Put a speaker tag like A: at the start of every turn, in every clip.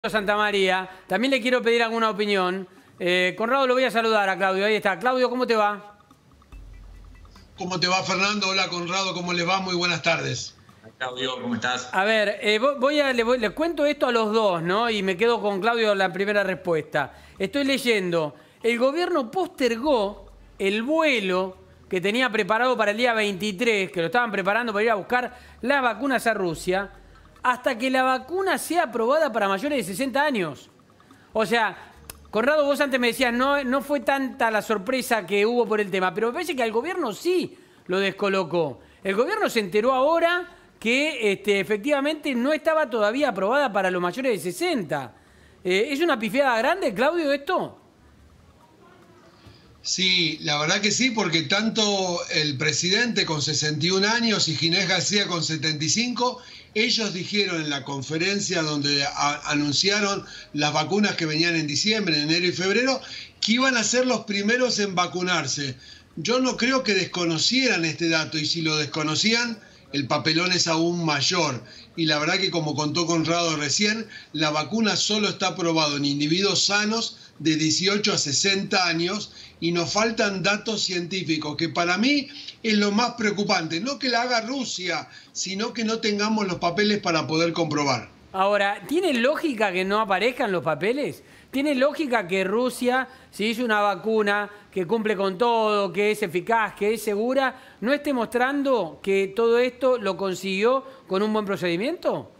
A: Santa María. También le quiero pedir alguna opinión. Conrado, lo voy a saludar a Claudio. Ahí está. Claudio, ¿cómo te va?
B: ¿Cómo te va, Fernando? Hola, Conrado, ¿cómo les va? Muy buenas tardes.
C: Claudio, ¿cómo estás?
A: A ver, les cuento esto a los dos, ¿no? Y me quedo con Claudio la primera respuesta. Estoy leyendo. El gobierno postergó el vuelo que tenía preparado para el día 23, que lo estaban preparando para ir a buscar las vacunas a Rusia, hasta que la vacuna sea aprobada para mayores de 60 años. O sea, Conrado, vos antes me decías, no fue tanta la sorpresa que hubo por el tema, pero me parece que al gobierno sí lo descolocó. El gobierno se enteró ahora que efectivamente no estaba todavía aprobada para los mayores de 60. ¿Es una pifiada grande, Claudio, esto?
B: Sí, la verdad que sí, porque tanto el presidente con 61 años y Ginés García con 75, ellos dijeron en la conferencia donde anunciaron las vacunas que venían en diciembre, en enero y febrero, que iban a ser los primeros en vacunarse. Yo no creo que desconocieran este dato, y si lo desconocían, el papelón es aún mayor. Y la verdad que, como contó Conrado recién, la vacuna solo está aprobada en individuos sanos de 18 a 60 años y nos faltan datos científicos, que para mí es lo más preocupante. No que la haga Rusia, sino que no tengamos los papeles para poder comprobar.
A: Ahora, ¿tiene lógica que no aparezcan los papeles? ¿Tiene lógica que Rusia, si hizo una vacuna que cumple con todo, que es eficaz, que es segura, no esté mostrando que todo esto lo consiguió con un buen procedimiento?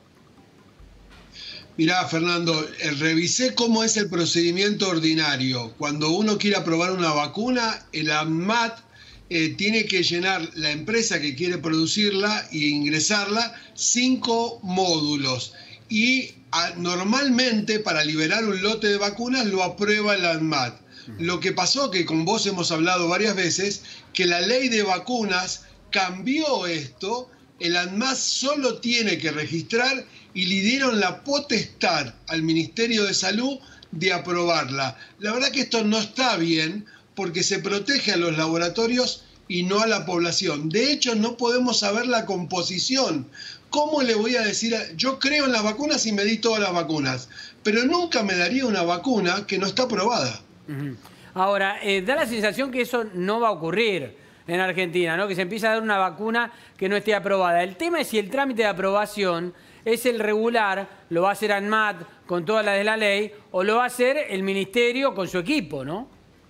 B: Mirá, Fernando, revisé cómo es el procedimiento ordinario. Cuando uno quiere aprobar una vacuna, el ANMAT tiene que llenar la empresa que quiere producirla e ingresarla 5 módulos. Y normalmente para liberar un lote de vacunas lo aprueba el ANMAT. Lo que pasó, que con vos hemos hablado varias veces, que la ley de vacunas cambió esto. El ANMAT solo tiene que registrar y le dieron la potestad al Ministerio de Salud de aprobarla. La verdad que esto no está bien porque se protege a los laboratorios y no a la población. De hecho, no podemos saber la composición. ¿Cómo le voy a decir? Yo creo en las vacunas y me di todas las vacunas, pero nunca me daría una vacuna que no está aprobada.
A: Ahora, da la sensación que eso no va a ocurrir en Argentina, ¿no? Que se empieza a dar una vacuna que no esté aprobada. El tema es si el trámite de aprobación es el regular, lo va a hacer ANMAT con todas las de la ley, o lo va a hacer el Ministerio con su equipo, ¿no?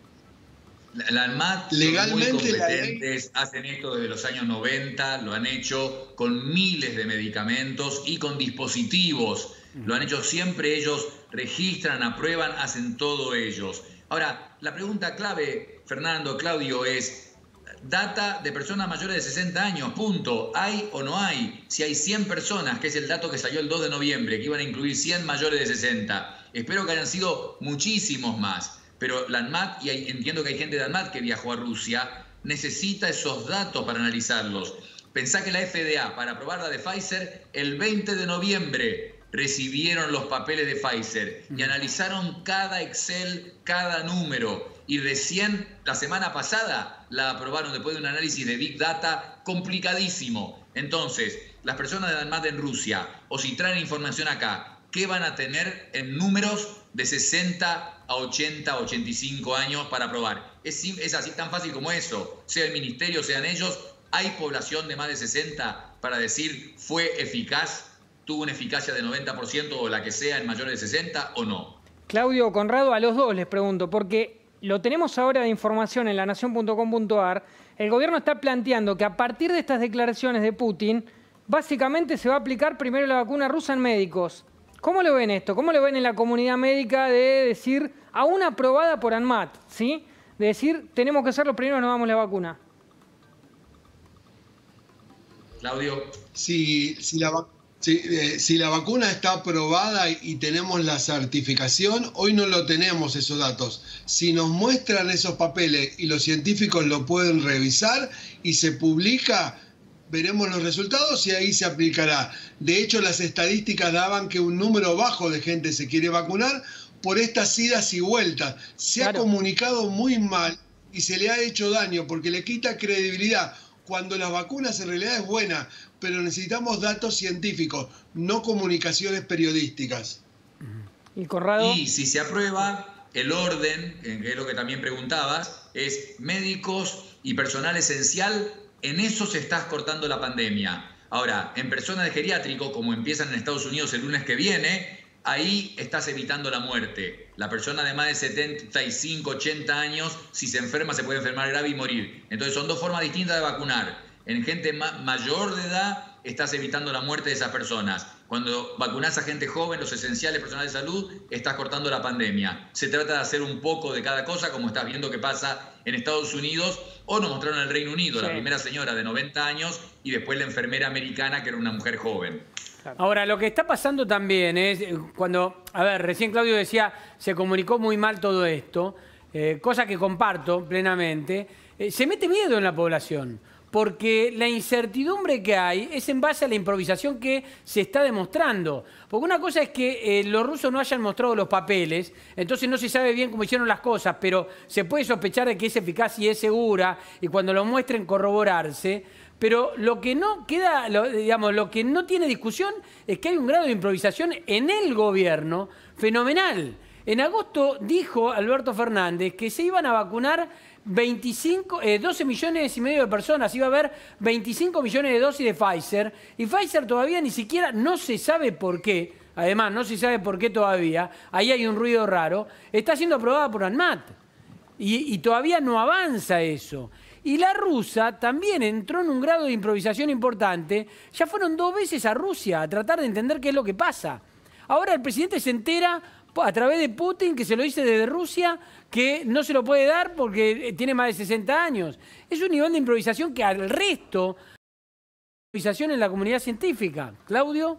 C: La ANMAT
B: legalmente,
C: son muy competentes, hacen esto desde los años 90, lo han hecho con miles de medicamentos y con dispositivos. Lo han hecho siempre ellos, registran, aprueban, hacen todo ellos. Ahora, la pregunta clave, Fernando, Claudio, es data de personas mayores de 60 años, punto. ¿Hay o no hay? Si hay 100 personas, que es el dato que salió el 2 de noviembre, que iban a incluir 100 mayores de 60. Espero que hayan sido muchísimos más. Pero la ANMAT, y entiendo que hay gente de ANMAT que viajó a Rusia, necesita esos datos para analizarlos. Pensá que la FDA, para aprobar la de Pfizer, el 20 de noviembre recibieron los papeles de Pfizer y analizaron cada Excel, cada número. Y recién la semana pasada la aprobaron después de un análisis de Big Data complicadísimo. Entonces, las personas de ANMAT en Rusia, o si traen información acá, ¿qué van a tener en números de 60 a 80, 85 años para aprobar? Es así tan fácil como eso. Sea el ministerio, sean ellos. ¿Hay población de más de 60 para decir fue eficaz, tuvo una eficacia de 90% o la que sea en mayores de 60 o no?
D: Claudio, Conrado, a los dos les pregunto, porque lo tenemos ahora de información en lanación.com.ar. El gobierno está planteando que a partir de estas declaraciones de Putin, básicamente se va a aplicar primero la vacuna rusa en médicos. ¿Cómo lo ven esto? ¿Cómo lo ven en la comunidad médica de decir, aún aprobada por ANMAT, ¿sí? De decir, tenemos que ser los primeros, nos damos la vacuna?
C: Claudio.
B: Si la vacuna está aprobada y tenemos la certificación, hoy no lo tenemos esos datos. Si nos muestran esos papeles y los científicos lo pueden revisar y se publica, veremos los resultados y ahí se aplicará. De hecho, las estadísticas daban que un número bajo de gente se quiere vacunar por estas idas y vueltas. Se ha comunicado muy mal y se le ha hecho daño porque le quita credibilidad. Cuando las vacunas en realidad es buena, pero necesitamos datos científicos, no comunicaciones periodísticas.
D: Y Conrado.
C: Y si se aprueba, el orden, que es lo que también preguntabas, es médicos y personal esencial, en eso se está cortando la pandemia. Ahora, en personas de geriátrico, como empiezan en Estados Unidos el lunes que viene, ahí estás evitando la muerte. La persona de más de 75, 80 años, si se enferma, se puede enfermar grave y morir. Entonces son dos formas distintas de vacunar. En gente mayor de edad, estás evitando la muerte de esas personas. Cuando vacunás a gente joven, los esenciales, personal de salud, estás cortando la pandemia. Se trata de hacer un poco de cada cosa, como estás viendo que pasa en Estados Unidos, o nos mostraron en el Reino Unido,
D: sí,
C: la primera señora de 90 años y después la enfermera americana, que era una mujer joven.
A: Ahora, lo que está pasando también es cuando, a ver, recién Claudio decía, se comunicó muy mal todo esto, cosa que comparto plenamente, se mete miedo en la población, porque la incertidumbre que hay es en base a la improvisación que se está demostrando. Porque una cosa es que los rusos no hayan mostrado los papeles, entonces no se sabe bien cómo hicieron las cosas, pero se puede sospechar de que es eficaz y es segura, y cuando lo muestren corroborarse. Pero lo que no queda, digamos, lo que no tiene discusión es que hay un grado de improvisación en el gobierno fenomenal. En agosto dijo Alberto Fernández que se iban a vacunar 12 millones y medio de personas, iba a haber 25 millones de dosis de Pfizer, y Pfizer todavía ni siquiera, no se sabe por qué, además no se sabe por qué todavía, ahí hay un ruido raro, está siendo aprobada por ANMAT, y todavía no avanza eso. Y la rusa también entró en un grado de improvisación importante. Ya fueron 2 veces a Rusia a tratar de entender qué es lo que pasa. Ahora el presidente se entera a través de Putin, que se lo dice desde Rusia, que no se lo puede dar porque tiene más de 60 años. Es un nivel de improvisación que al resto, improvisación en la comunidad científica. Claudio.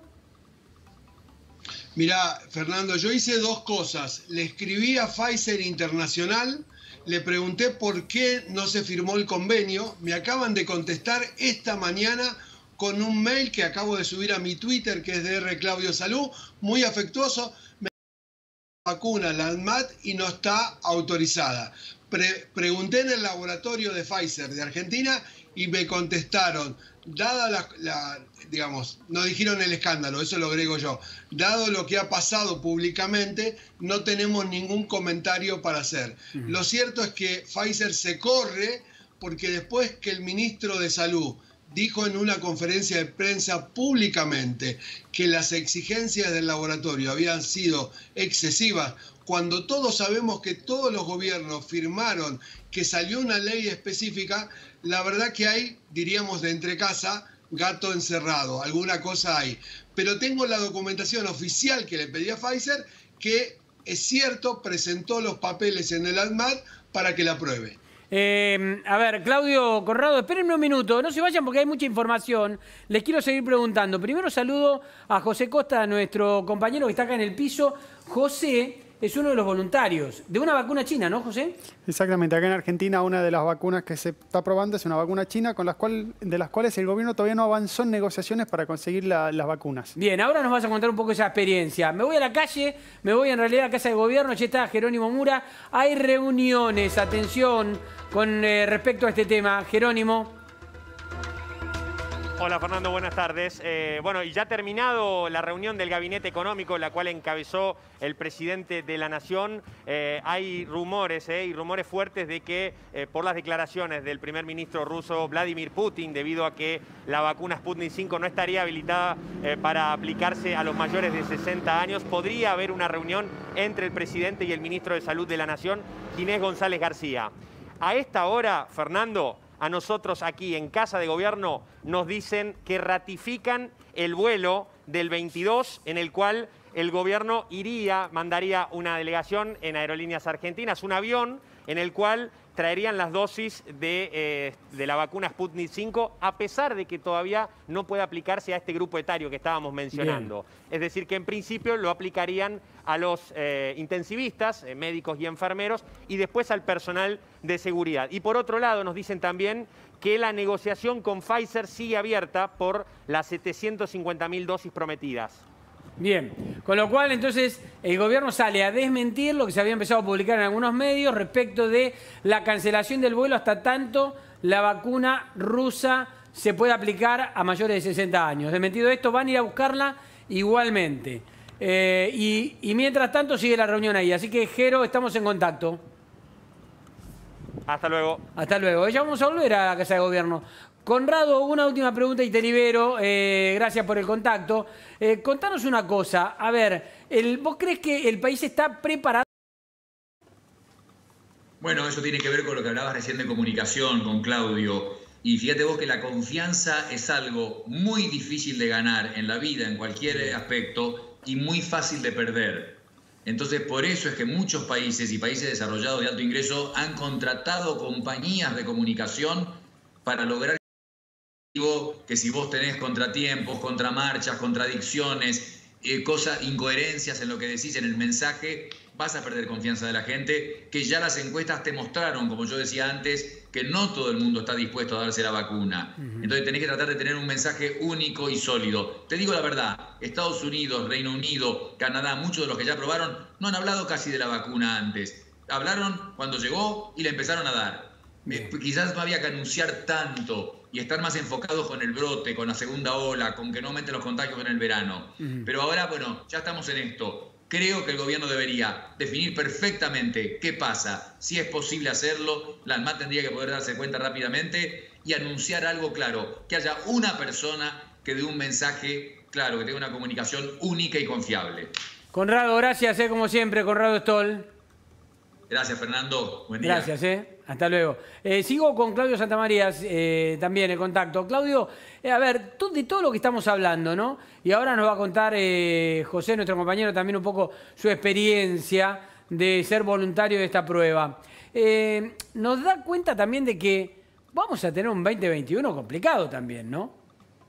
B: Mirá, Fernando, yo hice 2 cosas. Le escribí a Pfizer Internacional. Le pregunté por qué no se firmó el convenio. Me acaban de contestar esta mañana con un mail que acabo de subir a mi Twitter, que es DR Claudio Salud, muy afectuoso. Me vacuna la ANMAT y no está autorizada. Pregunté en el laboratorio de Pfizer de Argentina y me contestaron, dada digamos, no dijeron el escándalo, eso lo agrego yo, dado lo que ha pasado públicamente, no tenemos ningún comentario para hacer. Lo cierto es que Pfizer se corre porque después que el ministro de Salud dijo en una conferencia de prensa públicamente que las exigencias del laboratorio habían sido excesivas, cuando todos sabemos que todos los gobiernos firmaron que salió una ley específica, la verdad que hay, diríamos de entrecasa, gato encerrado, alguna cosa hay. Pero tengo la documentación oficial que le pedí a Pfizer, que es cierto, presentó los papeles en el ANMAT para que la apruebe.
A: A ver, Claudio Conrado, espérenme un minuto, no se vayan porque hay mucha información. Les quiero seguir preguntando. Primero saludo a José Costa, nuestro compañero que está acá en el piso. José es uno de los voluntarios de una vacuna china, ¿no, José?
E: Exactamente. Acá en Argentina una de las vacunas que se está probando es una vacuna china de las cuales el gobierno todavía no avanzó en negociaciones para conseguir las vacunas.
A: Bien, ahora nos vas a contar un poco esa experiencia. Me voy a la calle, me voy en realidad a Casa de Gobierno, allí está Jerónimo Mura. Hay reuniones, atención, con respecto a este tema. Jerónimo.
F: Hola Fernando, buenas tardes. Bueno, y ya ha terminado la reunión del Gabinete Económico, la cual encabezó el presidente de la Nación. Hay rumores y rumores fuertes de que por las declaraciones del primer ministro ruso Vladimir Putin, debido a que la vacuna Sputnik 5 no estaría habilitada para aplicarse a los mayores de 60 años, podría haber una reunión entre el presidente y el ministro de Salud de la Nación, Ginés González García. A esta hora, Fernando, a nosotros aquí en Casa de Gobierno nos dicen que ratifican el vuelo del 22 en el cual el gobierno mandaría una delegación en Aerolíneas Argentinas, un avión en el cual traerían las dosis de la vacuna Sputnik 5, a pesar de que todavía no puede aplicarse a este grupo etario que estábamos mencionando. Bien. Es decir, que en principio lo aplicarían a los intensivistas, médicos y enfermeros, y después al personal de seguridad. Y por otro lado nos dicen también que la negociación con Pfizer sigue abierta por las 750.000 dosis prometidas.
A: Bien, con lo cual entonces el gobierno sale a desmentir lo que se había empezado a publicar en algunos medios respecto de la cancelación del vuelo hasta tanto la vacuna rusa se pueda aplicar a mayores de 60 años. Desmentido esto, van a ir a buscarla igualmente. Y mientras tanto sigue la reunión ahí. Así que, Jero, estamos en contacto.
F: Hasta luego.
A: Hasta luego. Ya vamos a volver a la Casa de Gobierno. Conrado, una última pregunta y te libero. Gracias por el contacto. Contanos una cosa. A ver, ¿vos crees que el país está preparado?
C: Bueno, eso tiene que ver con lo que hablabas recién de comunicación con Claudio. Y fíjate vos que la confianza es algo muy difícil de ganar en la vida, en cualquier aspecto, y muy fácil de perder. Entonces, por eso es que muchos países y países desarrollados de alto ingreso han contratado compañías de comunicación para lograr que si vos tenés contratiempos, contramarchas, contradicciones, incoherencias en lo que decís en el mensaje, vas a perder confianza de la gente, que ya las encuestas te mostraron, como yo decía antes, que no todo el mundo está dispuesto a darse la vacuna. Entonces tenés que tratar de tener un mensaje único y sólido. Te digo la verdad, Estados Unidos, Reino Unido, Canadá, muchos de los que ya probaron, no han hablado casi de la vacuna antes. Hablaron cuando llegó y la empezaron a dar. Quizás no había que anunciar tanto y estar más enfocados con el brote, con la segunda ola, con que no aumenten los contagios en el verano. Pero ahora, bueno, ya estamos en esto. Creo que el gobierno debería definir perfectamente qué pasa, si es posible hacerlo, la ANMAT tendría que poder darse cuenta rápidamente y anunciar algo claro, que haya una persona que dé un mensaje claro, que tenga una comunicación única y confiable.
A: Conrado, gracias, como siempre, Conrado Stoll.
C: Gracias, Fernando. Buen día.
A: Gracias, hasta luego. Sigo con Claudio Santamaría también en contacto. Claudio, a ver, de todo lo que estamos hablando, ¿no? Y ahora nos va a contar José, nuestro compañero, también un poco su experiencia de ser voluntario de esta prueba. Nos da cuenta también de que vamos a tener un 2021 complicado también, ¿no?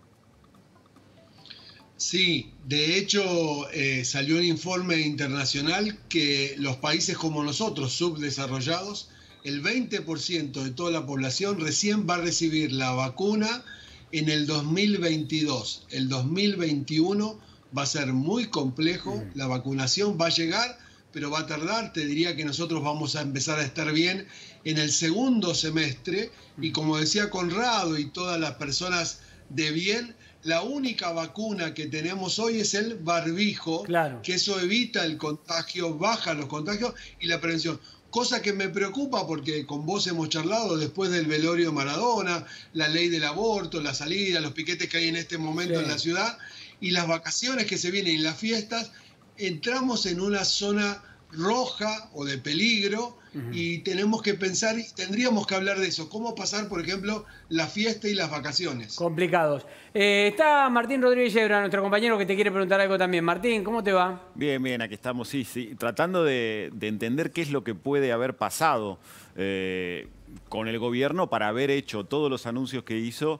B: Sí, de hecho salió un informe internacional que los países como nosotros, subdesarrollados, el 20% de toda la población recién va a recibir la vacuna en el 2022. El 2021 va a ser muy complejo, la vacunación va a llegar, pero va a tardar. Te diría que nosotros vamos a empezar a estar bien en el segundo semestre y como decía Conrado y todas las personas de bien, la única vacuna que tenemos hoy es el barbijo,
A: claro,
B: que eso evita el contagio, baja los contagios y la prevención. Cosa que me preocupa porque con vos hemos charlado después del velorio de Maradona, la ley del aborto, la salida, los piquetes que hay en este momento en la ciudad y las vacaciones que se vienen y las fiestas, entramos en una zona roja o de peligro y tenemos que pensar, tendríamos que hablar de eso, cómo pasar, por ejemplo, la fiesta y las vacaciones.
A: Complicados. Está Martín Rodríguez Yebra, nuestro compañero, que te quiere preguntar algo también. Martín, ¿cómo te va?
G: Bien, bien, aquí estamos, sí, tratando de entender qué es lo que puede haber pasado con el gobierno para haber hecho todos los anuncios que hizo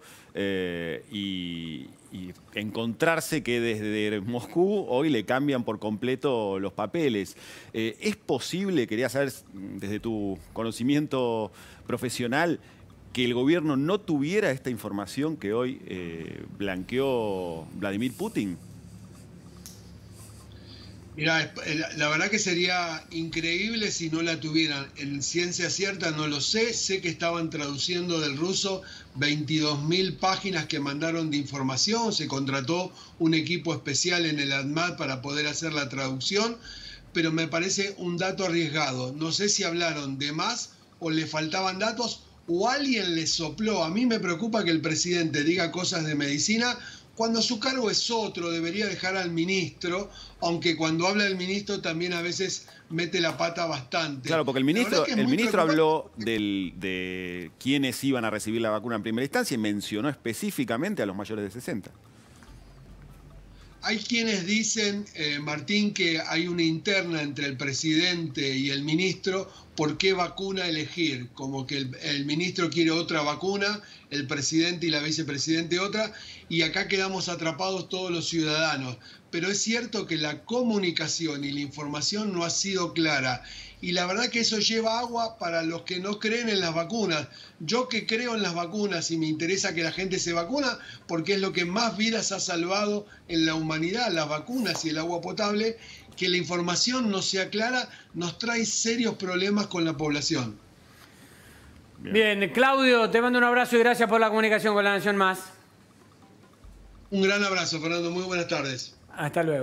G: y encontrarse que desde Moscú hoy le cambian por completo los papeles. ¿Es posible, quería saber desde tu conocimiento profesional, que el gobierno no tuviera esta información que hoy blanqueó Vladimir Putin?
B: Mira, la verdad que sería increíble si no la tuvieran. En ciencia cierta no lo sé. Sé que estaban traduciendo del ruso 22.000 páginas que mandaron de información. Se contrató un equipo especial en el ANMAT para poder hacer la traducción. Pero me parece un dato arriesgado. No sé si hablaron de más o le faltaban datos o alguien les sopló. A mí me preocupa que el presidente diga cosas de medicina cuando su cargo es otro, debería dejar al ministro, aunque cuando habla el ministro también a veces mete la pata bastante.
G: Claro, porque el ministro habló de quiénes iban a recibir la vacuna en primera instancia y mencionó específicamente a los mayores de 60.
B: Hay quienes dicen, Martín, que hay una interna entre el presidente y el ministro por qué vacuna elegir, como que el ministro quiere otra vacuna, el presidente y la vicepresidente otra, y acá quedamos atrapados todos los ciudadanos. Pero es cierto que la comunicación y la información no ha sido clara. Y la verdad que eso lleva agua para los que no creen en las vacunas. Yo que creo en las vacunas y me interesa que la gente se vacuna, porque es lo que más vidas ha salvado en la humanidad, las vacunas y el agua potable, que la información no sea clara nos trae serios problemas con la población.
A: Bien, Claudio, te mando un abrazo y gracias por la comunicación con La Nación Más.
B: Un gran abrazo, Fernando. Muy buenas tardes.
A: Hasta luego.